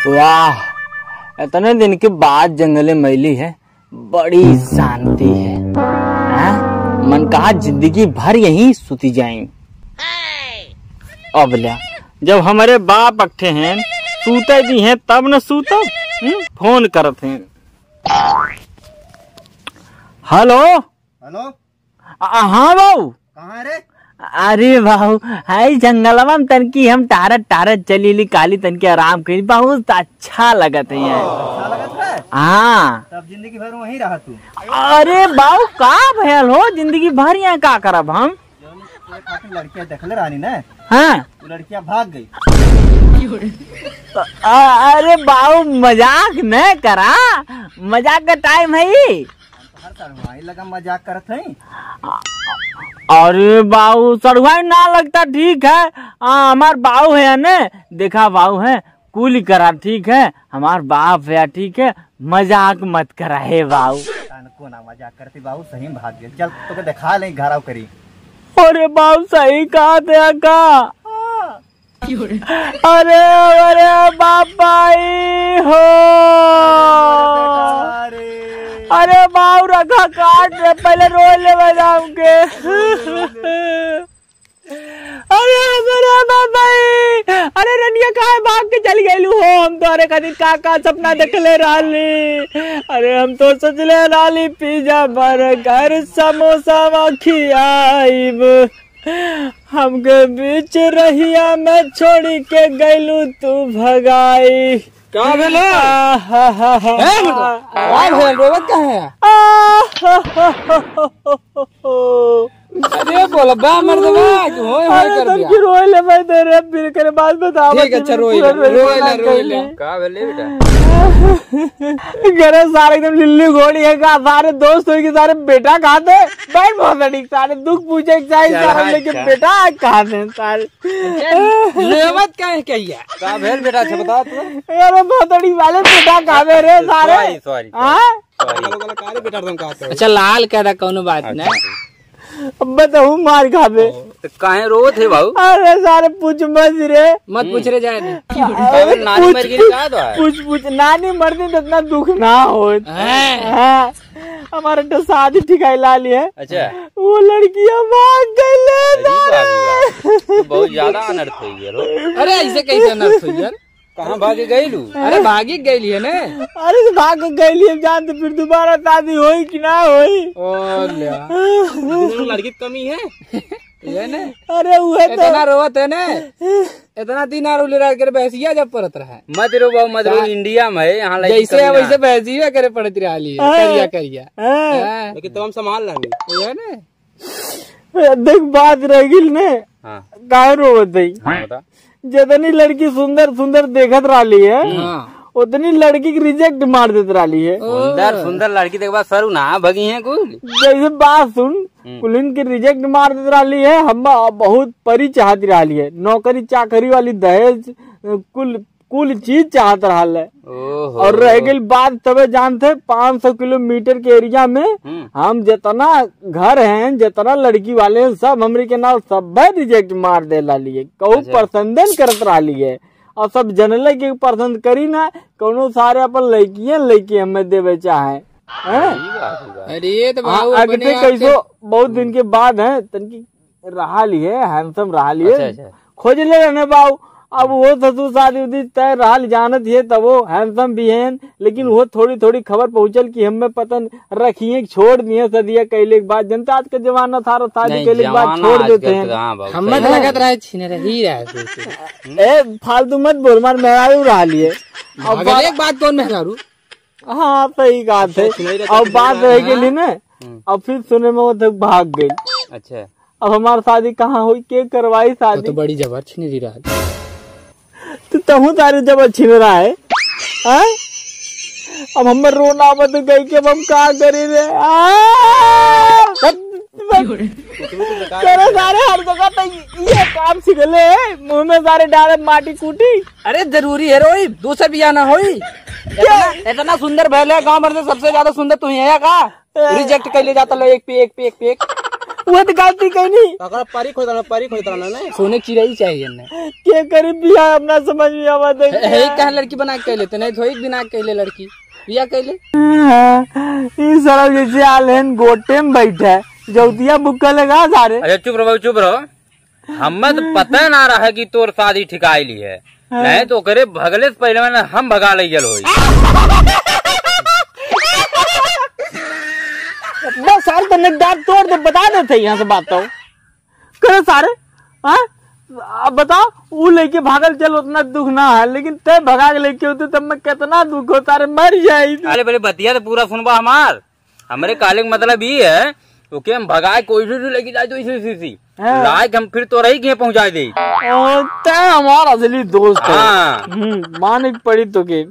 वाह, इतने दिन के बाद जंगले मैली है, बड़ी शांति है। मन कहा जिंदगी भर यहीं सुती जाएं। अब लिया जब हमारे बाप अट्ठे हैं सूते भी हैं तब न सूतो फोन करते हैं। हेलो हेलो, हाँ बाबू, कहाँ रे? अरे बाबू हाई जंगलवा में तनकी हम टारत टारत चली काली तनकी आराम करी, बहुत अच्छा लगत है यार। अच्छा लगत है? हाँ, तब जिंदगी भर वहीं रहा तू। अरे बाबू का भयल हो, जिंदगी भर यहाँ का करब हम। लड़कियां देखले रानी ने, हाँ वो लड़कियां भाग गई। अरे बाबू मजाक न करा, मजाक का टाइम है ये। हर तरह लगा मजाक करत है। अरे बाबू सड़ुआ ना लगता, ठीक है। हमार बाबू है न, देखा बाबू है कूली करा, ठीक है। हमार बाप है, ठीक है, मजाक मत करा है बाबू। को ना मजाक करती बाबू, सही में भाग गई। चल तो दिखा ले घर करी। अरे बाबू सही कहा थे का। अरे अरे बापा हो, अरे बाबू रखा काट रहे, पहले रो ले बजाऊ के। अरे अरे बाबा, अरे रनिया कहाँ भाग के चल गई हो। हम तो अरे कदी का सपना देखले रहली। अरे हम तो सोचले रहली पिज्जा बर्गर समोसा खियाइब, हमके बीच रहिया में छोड़ी के गईलू तू भगाई। क्या भेल? रोवत कहाँ है? अरे बोल बा मर्दवा, होय होय कर दिया। अरे रोए ले मैं तेरे फिर करे बाद बता। ठीक है, अच्छा रोए ले। का भेले बेटा? घरे सारे एकदम लिल्ली घोड़ी है का, सारे दोस्त हो के सारे बेटा खाते बैठ बहुत अड़िक, सारे दुख पूछे सारे लेके बेटा खाते सारे। रोवत कहाँ कहिया? का भेल बेटा? अच्छा बता तू। अरे बहुत अड़िक वाले बेटा खाते रे सारे। सॉरी बेटा तुम कहते हो। अच्छा लाल कह रहा, कोनो बात नहीं। अब बताऊ मार खावे तो काहे रो थे बाबू? अरे सारे पूछ मत रे, मत पूछ रे जाए। नानी मर गई का दो है? पूछ नानी मरती तो इतना दुख ना हो। हमारे तो शादी ठिकाई ला ली है। अच्छा, वो लड़कियां भाग गई। बहुत ज्यादा अनर्थ हुई है। अरे ऐसे कैसे अनर्थ हुई यार? कहाँ भागे गई लू? अरे भागी गई है ना। अरे तो भाग गई जानते, फिर दोबारा शादी होई कि ना होई। लड़की कमी है ये ने। अरे वो इतना रोवत है ने, इतना दिन आरू ले कर भैंसिया जब परत रहा। मत रो बाबू मत रो, इंडिया में है यहाँ जैसे है वैसे भैंसिया करे पड़त रही है। करिया लेकिन तो हम संभाल लेंगे ये ने। देख बात रही ने, काहे रोवत है। जितनी लड़की सुंदर सुंदर देखत रही है, उतनी लड़की की रिजेक्ट मार देते रही है। सुंदर सुंदर लड़की देख बात सरू ना भगी है कुल। जैसे बात सुन, कुलिन की रिजेक्ट मार देते रही है। हम बहुत परी चाहती रही है, नौकरी चाकरी वाली दहेज कुल चीज चाहत रहा है। और रह गई बात तबे जानते 500 किलोमीटर के एरिया में हम जितना घर हैं, जितना लड़की वाले हैं, सब हमरी के नाम सब रिजेक्ट मार दे रही है। कहू पसंदन करत रही है और सब जनले के पसंद करी ना, कोनो सारे अपन लड़की हमें देवे चाहे। अरे तो आगे कैसो बहुत दिन के बाद है तनकी रहा ली है, हैंडसम रहा ली है। खोज ले रहने बाबू। अब वो ससुर शादी उदी तय रहा जानत है, तब वो हैंडसम भी है, लेकिन वो थोड़ी थोड़ी खबर पहुंचल कि हमें पतन रखिए छोड़ दिए सदिया कैले के बाद। जनता आज का जमाना था, शादी कैले के बाद छोड़ देते हैं। हमें लगत रहा छीने रही ए फालतू मत बोल, मार मेहरारू रहा लिए। अब एक बात कौन मेहरारू? हाँ सही बात है। अब बात रह गई ना, अब फिर सुने में वो तक भाग गई। अच्छा, अब हमारी शादी कहाँ हुई, के करवाई शादी? तो बड़ी जबर छीने रहा तो तहु तारे जब छीन रहा है। अब हम रोना मत गई कि अब हम क्या करे रे। सारे हर जगह तो ये काम सिखले, मुंह में सारे डाले माटी कूटी। अरे जरूरी है रोई, दूसरा बिया ना होई। इतना सुंदर भले गाँव भर में सबसे ज्यादा सुंदर तू ही है का? रिजेक्ट कर ले जाता लो एक पे एक। वो तो गलती कहीं नहीं परी खोदना नहीं सोने की चिड़ै चाहिए ना के करी बिया अपना समझ में आवत है यही कहा लड़की बना के लेते नहीं थोड़ी बिना कहले लड़की बिया कहले इस सारा जैसे आलेन गोटे में बैठा है जौतिया बुक्का लगा सारे। अरे चुप रहो हमें तो पता ना रहा है कि तोर शादी ठिकाई ली है नहीं तो करे भगले से पहले मैंने हम भगा ले जल हो बस सारे तो दांत तोड़ दे बता देते यहाँ से बात तो करे सारे। हाँ अब बताओ वो लेके भागल चल उतना दुख ना है लेकिन तय भगा के लेके होते तब मैं कितना दुख हो तारे मर जाये। अरे पहले बतिया तो पूरा सुनबा हमारे काले का मतलब ये है ओके हम भगाए कोई से लेके जाए तो इसी लायक हम फिर तो रही के पहुंचा दे तय हमारा असली दोस्त है। माने पड़ी तो के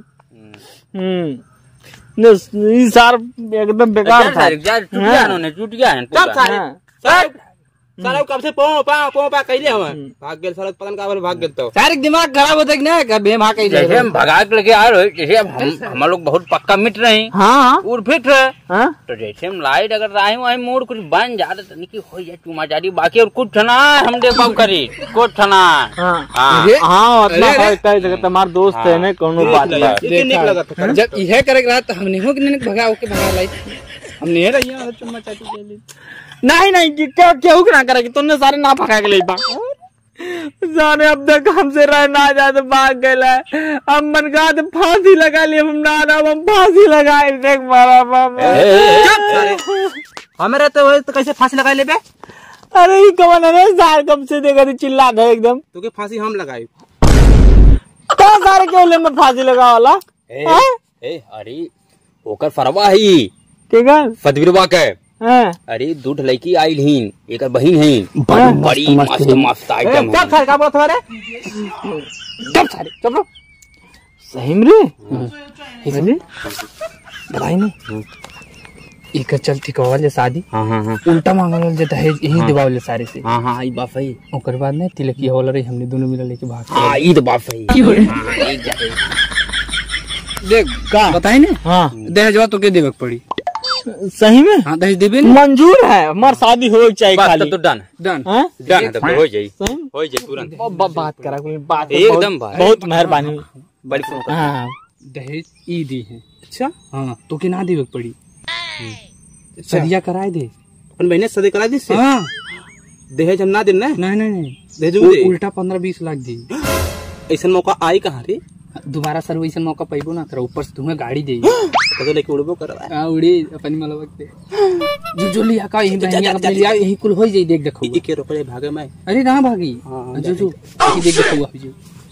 सार एकदम बेकार था चुटिया है सारा कब से पा कैले हम भाग गेल सड़क पतन का भाग गेल तो सारे दिमाग खराब होता है ना कभी भाग के जैसे हम भगा के लेके आ रहे जैसे हम लोग बहुत पक्का मिट रहे हैं हाँ और फिट है तो जैसे हम लाइट अगर राही वही मोड़ कुछ बन जा रहा तो हो जाए चुमा जारी बाकी और कुछ ना हम देखो करी कुछ ना हाँ तुम्हारे दोस्त है ना कोनो बात जब यह करे तो हमने हो भगा लाई हमने रही चुम्मा चाटी नहीं क्या ना करेगी तुमने सारे ना भगा के ले सारे अब तक हमसे रह ना जा तो भाग गया हम मन का तो फांसी लगा ली हम ना हम फांसी लगाए देख मारा हमें रहते हुए तो कैसे फांसी लगा ले बे। अरे ये कौन है सार कब से देखा चिल्ला था एकदम तो के फांसी हम लगाई क्या सारे क्यों ले मैं फांसी लगा वाला अरे होकर फरवा ही ठीक है फतवीरवा के अरे दूठ लड़की आयल ही एक बहन है बड़ी मस्त आइटम है क्या बोलत रे चुप सही में रे बताई नहीं एक चल ठीक वाले शादी हाँ उल्टा मांगल जे दहेज यही दिवावले सारे से हाँ ई बात है ओकर बाद नहीं तिलकी होला रे हमने दोनों मिला लेके भाग हां ई तो बात है देख का बताई नहीं हाँ दहेजवा तो के देवे पड़ी सही में हाँ दहेज देबे मंजूर है हमार शादी हो चाहिए खाली तो डन डन तब हो जाए तुरंत बात करा कोई बात एकदम बहुत मेहरबानी बड़ी हाँ दहेज ई दी है अच्छा हाँ तो के ना देवे पड़ी सदिया कराए दे अपन बहने सदी करा दी हाँ दहेज हम ना दे ना नहीं दहेज उल्टा 15-20 लाख दी ऐसा मौका आई कहाँ रे दोबारा सर वैसा मौका पैबो ना करो ऊपर से तुम्हें गाड़ी दे तो लेके उड़बो करवा उड़ी अपनी मलबक दे जो लिया का यही बहनिया का लिया यही कुल हो जाई देख देखो के रोपड़े भागे मैं अरे ना भागी जो देख देखो अभी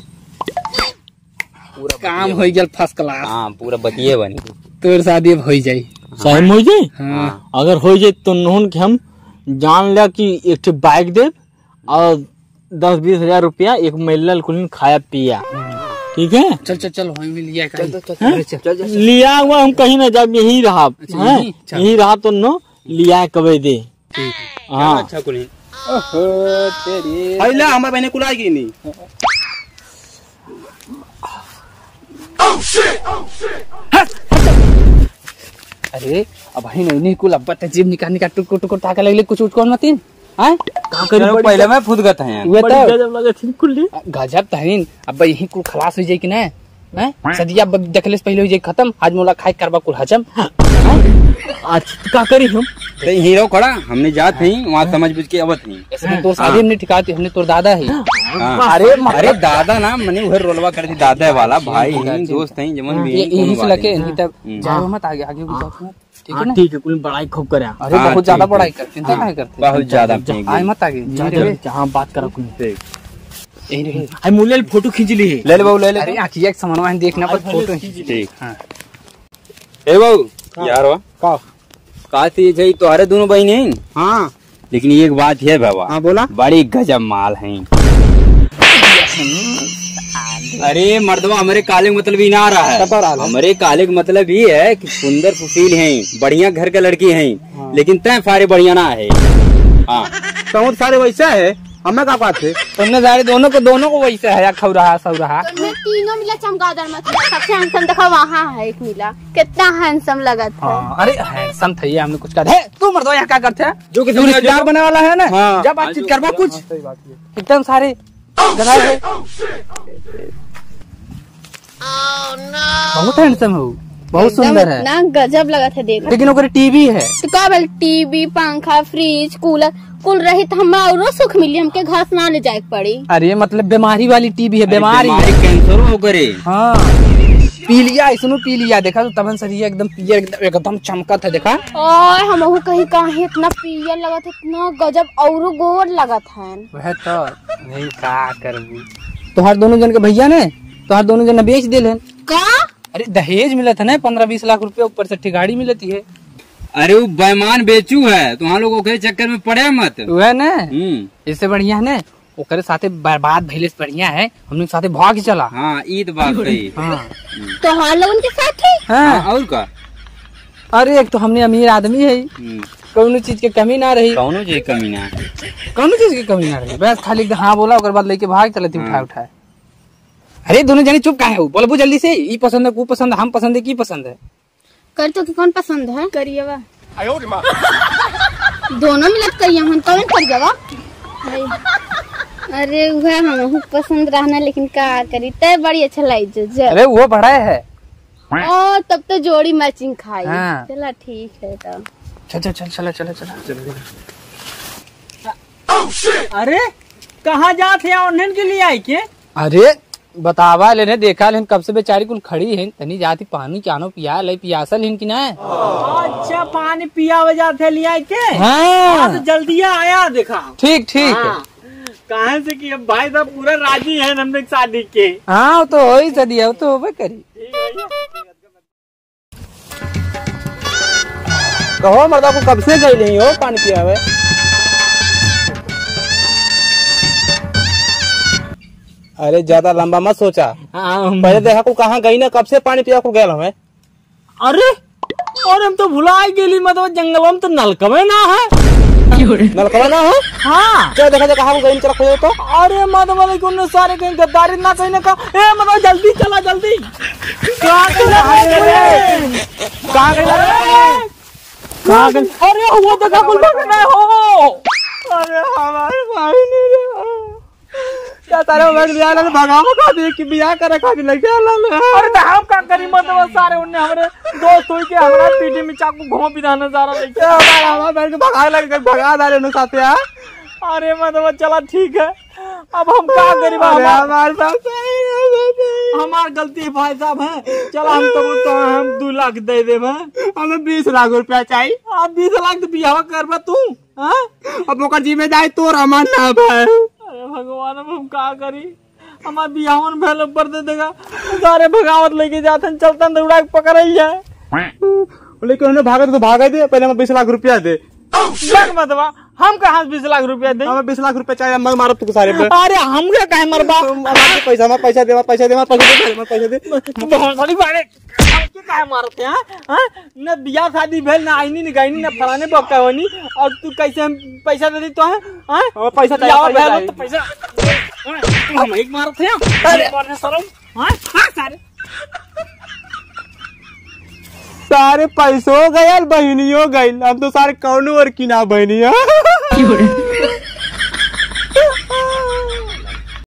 पूरा काम हो गया फर्स्ट क्लास हां पूरा बतिए बनी तोर शादी अब हो जाई सही हो जाए हाँ अगर हो जाए तो नोन के हम जान लिया कि एक बाइक दे और 10-20 हजार रुपया एक महिला कुल खाया पिया ठीक है। चल हम लिया चल लिया हुआ हम कहीं ना जब यही रहा यही रहा तो नो लिया कबे दे हाँ अच्छा कुल तेरी हमारे बहने कुल आएगी नहीं अरे अब भाई नहीं कुल अब जेब निकाल टुक ताका लगले कुछ उठ कौन मतीन हां का करी पहले मैं खुद गत है वे तो गजब लगे थी कुल्ली गजब तहरीन अब यही कुल खलास हो जाए कि ना हैं सदिया देखले से पहले हो जाए खत्म आज मोला खाए करबा कुल हजम आज का करी हम हीरो खड़ा हमने जात नहीं वहाँ समझ बुझ के अवत नहीं ऐसे तो शादी हमने ठिकाती हमने तोर दादा है अरे दादा ना मने उधर रोलवा कर दी दादा वाला भाई दोस्त है जमन भी यही से लगे नहीं तब जाओ मत आगे ठीक है ना ठीक है कुल पढ़ाई खूब करे अरे बहुत ज्यादा पढ़ाई करते हैं क्या करते बहुत ज्यादा आए मत आगे जहाँ बात करा कुल यही रहे आई मूल्य फोटो खींच ली है ले बाबू ले ले अरे आखिया एक सामान देखना पर फोटो ठीक हां ए बाबू यार वाह का चीज है तुम्हारे दोनों बहन हैं हाँ लेकिन एक बात है बाबा हाँ बोला बड़ी गजब माल है अरे मर्दवा हमारे काले का मतलब ही ना आ रहा है हमारे काले का मतलब ये है कि सुंदर सुशील हैं बढ़िया घर का लड़की हैं लेकिन तय सारे बढ़िया ना है हाँ तो सारे वैसा है हमें क्या बात है तुमने सारे दोनों को वैसे है खौ रहा सब रहा तीनों मिला चमगादड़ में सबसे हैंडसम देखा वहाँ है एक मिला, कितना हैंडसम लगा था। अरे हैंडसम था ये, हमने कुछ कर तू मर्दवा यहाँ क्या करते हैं? जो कि रिश्तेदार बनने वाला है ना, जब बातचीत करवा कुछ एकदम सारे गधा है। बहुत हैंडसम हो, बहुत सुंदर है ना, गजब लगा था देख। लेकिन ओकरे टीवी है तो का बोल टीवी पंखा फ्रिज कूलर कुल रही तो हम और सुख मिली, हमके घर से ना ले जाए पड़ी। अरे मतलब बीमारी वाली टीवी है, बीमारी कैंसर हो करे। हाँ पीलिया, इसमें पीलिया देखा तो तबन सरिया एकदम पियर एकदम चमकत है देखा। और हम कहीं कहीं इतना पियर लगा था, इतना गजब और गोर लगा था। वह तो नहीं का करबू तो हर दोनों जन के भैया ने तो हर दोनों जन बेच दे लेन का। अरे दहेज मिला था ना 15-20 लाख रुपया, ऊपर से गाड़ी मिलती है। अरे वो बेईमान बेचू है, तो हम लोगों के चक्कर में पड़े मत। वह न इससे बढ़िया है न ओकरे साथे बर्बाद भइले से बढ़िया है हमने साथे भाग चला। हाँ ईद बात सही। हाँ तो हाँ लोगों के साथ है। हाँ और का। अरे एक तो हमने अमीर आदमी है, कौनो चीज की कमी ना रही, कौनो चीज कमी ना, कौनो चीज की कमी ना रही, बस खाली हाँ बोला और बाद लेके भाग चलती उठाए। अरे दोनों जने चुप काहे हो, बोलो जल्दी से, ई पसंद है को पसंद है, हम पसंद है की पसंद है? कर तो कौन पसंद है? करिएवा दोनों मिलत करिए हम कौन करिएवा। अरे वह हम पसंद रहना, लेकिन का करी तय बड़ी अच्छा लगी जो। अरे वो बड़ा है ओ तब तो जोड़ी मैचिंग खाई। हाँ। चला ठीक है तो चल। अरे कहाँ जाते हैं ऑनलाइन के लिए आई के? अरे बतावा लेने देखा लेकिन कब से बेचारी कुल खड़ी है, तनी जाती पानी क्यानो पिया ले, पियासल हिन की ना। अच्छा पानी पिया वजह थे लिया के। हाँ तो जल्दी आया देखा। ठीक हाँ। कहाँ से कि अब भाई साहब पूरा राजी है हमने शादी के। हाँ वो तो हो ही सदिया, वो तो होबे करी। कहो मर्दा को कब से गई नहीं हो पानी पिया हुए? अरे ज्यादा लंबा मत सोचा, पहले देखा को कहाँ गई ना, कब से पानी पिया को गया हमें। अरे और हम तो भुला गेली, मतलब जंगल में तो नलकवे ना है। नलकवा ना हो? हाँ चलो देखा कहाँ गई चला खोजो तो। अरे मतलब सारे कहीं गद्दारी ना कहीं ना का। मतलब जल्दी चला जल्दी। कहाँ गई? अरे वो तो कुल भगना हो। अरे हमारे भाई नहीं क्या तारे बियाह भगा देख के बियाह करे खातिर लगे। अरे तो हम का करी, मतलब सारे उन्हें हमारे दोस्त हुई के हमारा पीठी में चाकू घोंप बिना सारा लेके हमारा बैठ के भगा लगे, भगा डाले उन्हें साथ यार। अरे मतलब चला ठीक है, अब हम क्या करी, हमारे साथ हमार गलती भाई साहब है। चलो हम तो हम 2 लाख दे दे, हमें 20 लाख रुपया चाहिए। अब 20 लाख तो बियाह करवा तू, अब ओकर जिम्मेदारी तोर हमार ना भाई। अरे भगवान अब हम क्या करी, हमार बियाहन भैल ऊपर दे देगा, सारे भगावत लेके जाते हैं, चलता दौड़ा के पकड़ जाए। लेकिन उन्हें भागा तो भागा दे, पहले हमें 20 लाख रुपया दे। मतलब हम कहाँ 20 लाख रुपया दे? हमें 20 लाख रुपया चाहिए, मर मारो तू सारे पे। अरे हम क्या कहे मरबा, पैसा दे, पैसा दे। क्या मारते हैं? न बियाह शादी भेल, ना आईनी न गायनी, न फलाने बक्का होनी, और तू कैसे हम पैसा दे दी तो है? पैसा चाहिए तो पैसा हम एक मारते हैं। अरे सारे पैसों गयल बहनियों गयल, हम तो सारे कौनो और की ना बहनिया।